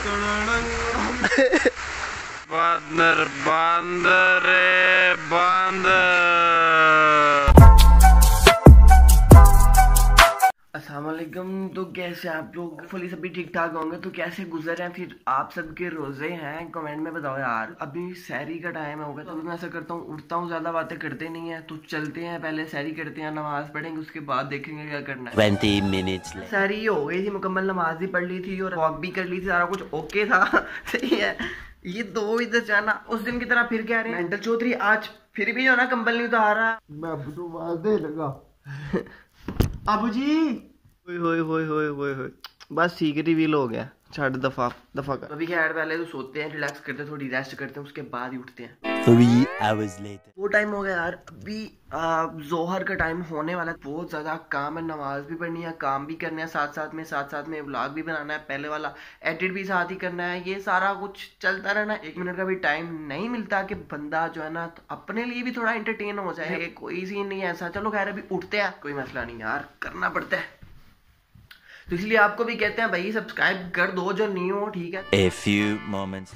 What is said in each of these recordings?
बंदर बंदर बंदर। अस्सलामुअलैकुम। तो कैसे आप लोग फुली सभी ठीक ठाक होंगे। तो कैसे गुजर हैं फिर आप सबके रोजे हैं, कमेंट में बताओ यार। अभी सहरी का टाइम होगा तो मैं ऐसा करता हूँ, उठता हूँ, ज्यादा बातें करते नहीं है तो चलते हैं, पहले सहरी करते हैं, नमाज पढ़ेंगे, उसके बाद देखेंगे क्या करना है। 20 मिनट्स सहरी हो गई थी मुकम्मल, नमाज भी पढ़ ली थी और वॉक भी कर ली थी, सारा कुछ ओके था। सही है। ये दो इधर जाना उस दिन की तरह फिर कह रहे हैं मेंटल चौधरी आज फिर भी जो ना कंबल नहीं उतार रहा। मैं अब तो वादे लगा। अबू जी होए बस ठीक है, रिवील हो गया, छाड़ दफा कर। अभी खैर पहले तो सोते हैं, रिलैक्स करते हैं, थोड़ी रेस्ट करते हैं, उसके बाद ही उठते हैं। 3 hours later वो टाइम हो गया यार, अभी जोहर का टाइम होने वाला है। बहुत ज्यादा काम है, नमाज भी पढ़नी है, काम भी करना है, साथ साथ में व्लॉग भी बनाना है, पहले वाला एडिट भी साथ ही करना है, ये सारा कुछ चलता रहना। 1 मिनट का भी टाइम नहीं मिलता कि बंदा जो है ना तो अपने लिए भी थोड़ा एंटरटेन हो जाए। कोई सीन नहीं है ऐसा। चलो खैर अभी उठते हैं, कोई मसला नहीं यार, करना पड़ता है तो इसलिए आपको भी कहते हैं भाई सब्सक्राइब कर दो जो नहीं हो, ठीक है। A few moments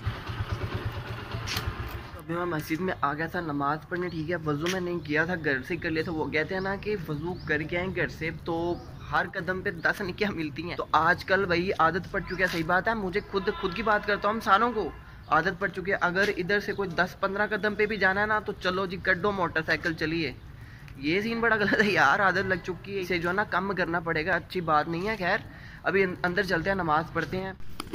अभी मैं मस्जिद में आ गया था नमाज पढ़ने, ठीक है। वजू मैं नहीं किया था, घर से कर लिया था। वो कहते हैं ना कि वजू करके आए घर से तो हर कदम पे 10 निकियां मिलती हैं। तो आजकल भाई आदत पड़ चुकी है। सही बात है, मुझे खुद की बात करता हूँ, हम सारों को आदत पड़ चुकी है। अगर इधर से कोई 10-15 कदम पे भी जाना है ना तो चलो जी कड्डो मोटरसाइकिल चलिए। ये सीन बड़ा गलत है यार, आदत लग चुकी है, इसे जो है ना कम करना पड़ेगा, अच्छी बात नहीं है। खैर अभी अंदर चलते हैं, नमाज पढ़ते हैं।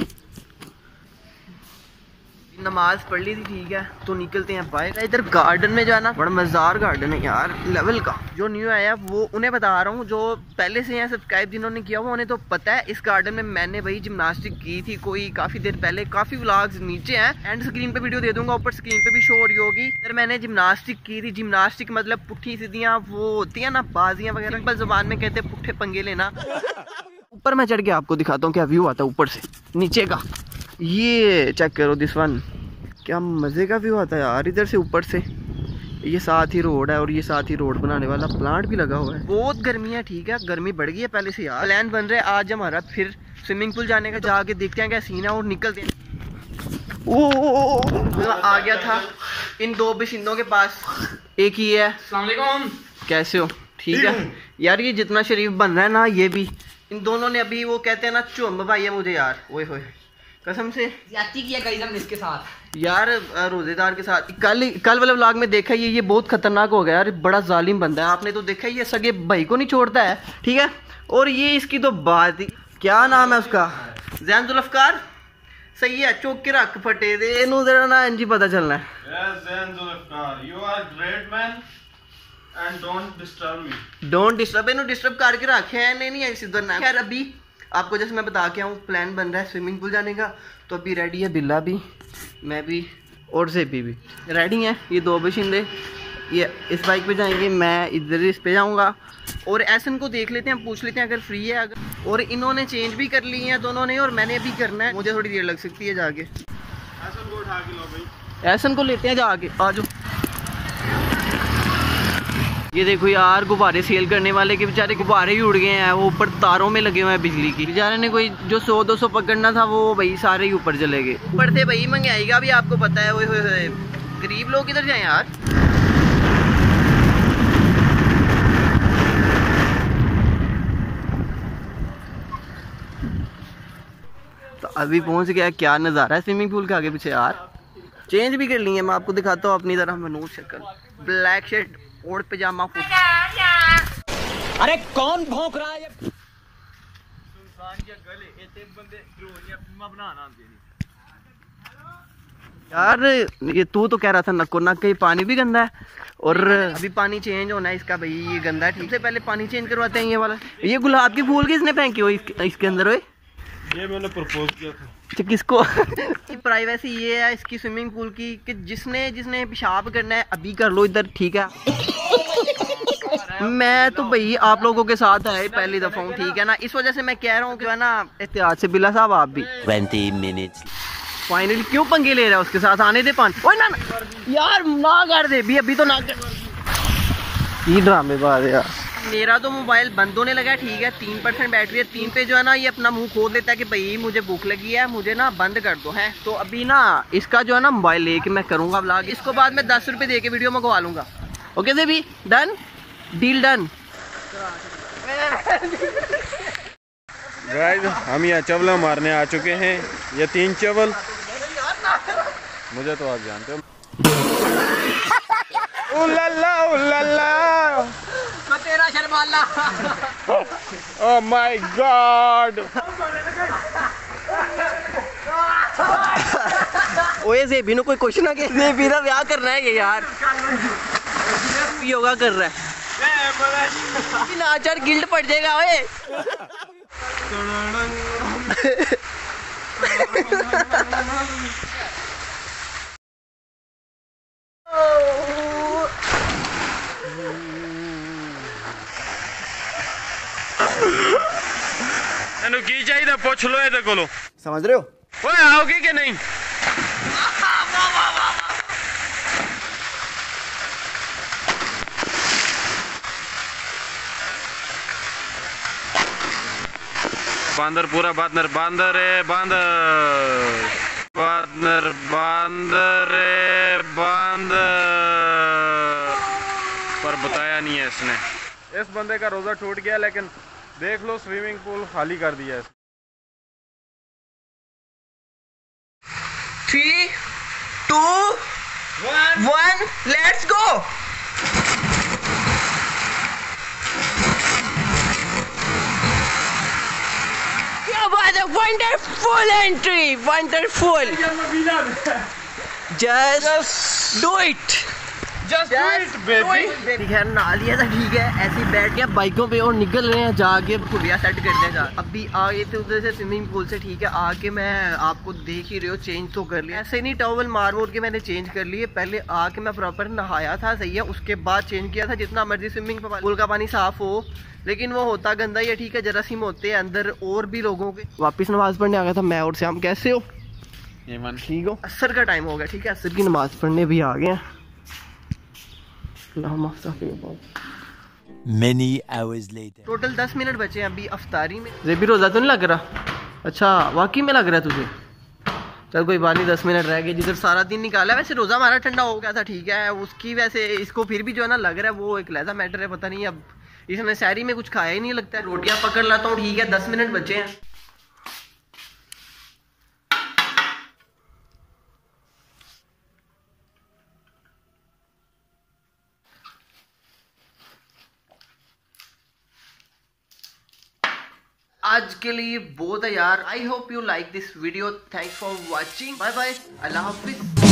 नमाज पढ़ ली थी, ठीक है, तो निकलते हैं बाहर। इधर गार्डन में जो है ना बड़ा मजेदार गार्डन है यार, लेवल का। जो न्यू आया वो उन्हें बता रहा हूँ, जो पहले से यहाँ सब्सक्राइब जिन्होंने किया हुआ उन्हें तो पता है। इस गार्डन में मैंने भाई जिम्नास्टिक की थी कोई काफी देर पहले, काफी व्लॉग्स नीचे हैं, एंड स्क्रीन पे वीडियो दे दूंगा, ऊपर स्क्रीन पे भी शो हो रही होगी। इधर मैंने जिम्नास्टिक की थी। जिम्नास्टिक मतलब पुट्ठी सीधियाँ वो होती है ना, बाजियाँ वगैरह, सिंपल जुबान में कहते हैं पुट्ठे पंगे लेना। ऊपर मैं चढ़ के आपको दिखाता हूँ क्या व्यू आता है ऊपर से नीचे का। ये चेक करो दिस वन, क्या मजे का व्यू आता है यार इधर से ऊपर से। ये साथ ही रोड है और ये साथ ही रोड बनाने वाला प्लांट भी लगा हुआ है। बहुत गर्मी है, ठीक है, गर्मी बढ़ गई है पहले से यार। प्लान बन रहा है आज हमारा फिर स्विमिंग पूल जाने का, जाके देखते हैं क्या सीन है और निकलते हैं। ओ आ गया था इन दो बशिंदों के पास, एक ही है। अस्सलाम वालेकुम, कैसे हो? ठीक है यार। ये जितना शरीफ बन रहा है ना, ये भी इन दोनों ने अभी वो कहते हैं ना चुम्ब भाई है मुझे यार, ओए होए कसम से ज्यादती किया करीम इसके साथ यार, रोजेदार के साथ। कल वाले व्लॉग में देखा ये बहुत खतरनाक हो गया यार, बड़ा जालिम बंदा है। आपने तो देखा ये सगे भाई को नहीं छोड़ता है, ठीक है। और ये इसकी तो बात ही, क्या नाम है उसका, ज़ैन जुल्फ़कार। सही है, चौक के रख फटे दे इनू जरा ना इंजी पता चलना है। Zain Zulfiqar, you are great man and don't disturb me. Don't disturb, इन्हों डिस्टर्ब करके रखे हैं, नहीं ऐसी इधर ना। खैर अभी आपको जैसे मैं बता के आऊँ, प्लान बन रहा है स्विमिंग पूल जाने का। तो अभी रेडी है बिल्ला भी, मैं भी और ज़ेबी भी रेडी हैं। ये दो बशिंदे ये इस बाइक पे जाएंगे, मैं इधर इस पे जाऊँगा। और एसन को देख लेते हैं, पूछ लेते हैं अगर फ्री है। अगर और इन्होंने चेंज भी कर ली है दोनों ने, और मैंने अभी करना है, मुझे थोड़ी देर लग सकती है जाके। एसन को उठा के लो भाई, एसन को लेते हैं जाके, आ जाओ। ये देखो यार गुब्बारे सेल करने वाले के बेचारे गुब्बारे ही उड़ गए हैं, वो ऊपर तारों में लगे हुए हैं बिजली की। बेचारे ने कोई जो 100-200 पकड़ना था वो भाई सारे ही ऊपर चले गए। ऊपर से भाई महंगाई का भी आपको पता है, वो गरीब लोग किधर जाए यार। तो अभी पहुंच गया, क्या नज़ारा है स्विमिंग पूल के आगे पीछे यार। चेंज भी कर ली है, मैं आपको दिखाता हूँ अपनी तरह मनूर शक्ल, ब्लैक शर्ट और पजामा। अरे कौन भौंक रहा है? यार ये तू तो कह रहा था नको नक कहीं पानी भी गंदा है, और अभी पानी चेंज होना है इसका भाई, ये गंदा है। ठीक से पहले पानी चेंज करवाते हैं ये वाला। ये गुलाब के फूल किसने फेंके हो इसके अंदर? ओए ये मैंने प्रपोज किया था। अच्छा किसको? प्राइवेसी ये है इसकी स्विमिंग पूल की कि जिसने पेशाब करना है अभी कर लो इधर, ठीक है। मैं तो भाई आप लोगों के साथ है पहली दफा हूँ, ठीक है ना, इस वजह से मैं कह रहा हूँ कि ना एहतियात से। बिल्ला साहब आप भी 20 minutes फाइनली क्यों पंगे ले रहा है उसके साथ? आने दे पानी। ओए ना यार ना कर दे भी, अभी तो ना कर। ये ड्रामेबाज है यार। मेरा तो मोबाइल बंद होने लगा है, ठीक है 3% बैटरी है, 3 पे जो है ना ये अपना मुंह खोल देता है कि भाई मुझे भूख लगी है, मुझे ना बंद कर दो है। तो अभी ना इसका जो है ना मोबाइल लेके मैं करूंगा व्लॉग, इसको बाद में 10 रुपए दे के वीडियो मंगवा लूंगा। ओके से भी डन, डील डन। गाइस हम यहाँ चवला मारने आ चुके हैं, ये 3 चवल, मुझे तो आप जानते हो। उल्ला तेरा शर्माला। Oh my god. ओए ज़ेबी ने कोई क्वेश्चन है कि ज़ेबी का ब्याह करना है ये यार, योगा कर रहा है ना चार गिल्ट पड़ जाएगा ओए। ਇਹਨੂੰ ਕੀ ਚਾਹੀਦਾ ਪੁੱਛ ਲੋ ਇਹਦੇ ਕੋਲੋਂ। समझ रहे हो? ਓਏ आओगे कि नहीं? बांदर पूरा बांदर बांदर है बांदर बांदर बांदर है बांदर, पर बताया नहीं है इसने। इस बंदे का रोजा टूट गया, लेकिन देख लो स्विमिंग पूल खाली कर दिया है। 3, 2, 1 let's go. What a wonderful entry, wonderful. Just do it. Just do it, baby. ठीक है नहा लिया था, ठीक है ऐसे ही बैठ के बाइकों पे और निकल रहे हैं जाके पुलिया सेट करने जा। अभी आ गए थे उधर से स्विमिंग पूल से, ठीक है आके मैं आपको देख ही रहे हो चेंज तो कर लिया, ऐसे नहीं टॉवल मार के मैंने चेंज कर लिए। पहले आके मैं प्रॉपर नहाया था, सही है, उसके बाद चेंज किया था। जितना मर्जी स्विमिंग पूल का पानी साफ हो, लेकिन वो होता गंदा ही है, ठीक है जरासीम होते हैं अंदर और भी लोगों के। वापस नमाज पढ़ने आ गया था मैं और श्याम, कैसे हो? ठीक हो? असर का टाइम हो गया, ठीक है असर की नमाज पढ़ने भी आ गए हैं। Many hours later. Total 10 minute बचे हैं अभी अफ्तारी में। ज़ेबी रोज़ा तो नहीं लग रहा? अच्छा वाकई में लग रहा है तुझे? चल कोई बात नहीं, 10 मिनट रह गए, जिधर सारा दिन निकाला। वैसे रोज़ा हमारा ठंडा हो गया था, ठीक है उसकी वैसे इसको फिर भी जो है ना लग रहा है वो एक लहजा मैटर है, पता नहीं अब इसने शहरी में कुछ खाया ही नहीं लगता है। रोटियाँ पकड़ लाता हूँ, ठीक है 10 मिनट बचे हैं। आज के लिए बहुत है यार। I hope you like this video, thanks for watching, bye bye, अल्लाह हाफिज।